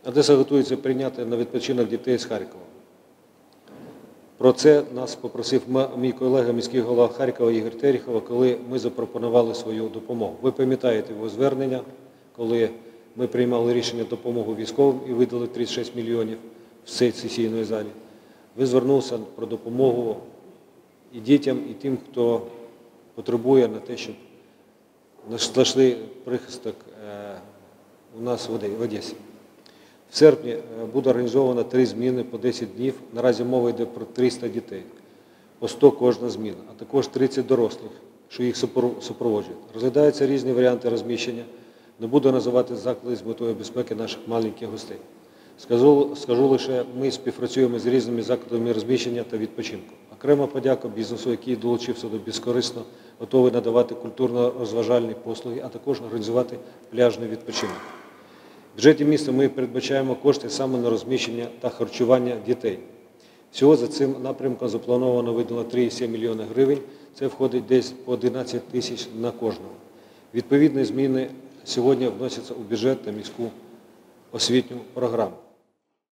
Одеса готується прийняти на відпочинок дітей з Харкова. Про це нас попросив мій колега, міський голова Харкова Ігор Терехов, коли ми запропонували свою допомогу. Ви пам'ятаєте його звернення, коли ми приймали рішення допомогу військовим і видали 36 мільйонів в цій сесійній залі. Ви звернулися про допомогу і дітям, і тим, хто потребує на те, щоб знайшли прихисток у нас в Одесі. В серпні буде організовано 3 зміни по 10 днів. Наразі мова йде про 300 дітей, по 100 кожна зміна, а також 30 дорослих, що їх супроводжують. Розглядаються різні варіанти розміщення. Не буду називати заклади з метою безпеки наших маленьких гостей. Скажу лише, ми співпрацюємо з різними закладами розміщення та відпочинку. Окрема подяка бізнесу, який долучився до безкорисно, готовий надавати культурно-розважальні послуги, а також організувати пляжний відпочинок. В бюджеті міста ми передбачаємо кошти саме на розміщення та харчування дітей. Всього за цим напрямком заплановано виділено 3,7 мільйона гривень. Це входить десь по 11 тисяч на кожного. Відповідні зміни сьогодні вносяться у бюджет та міську освітню програму.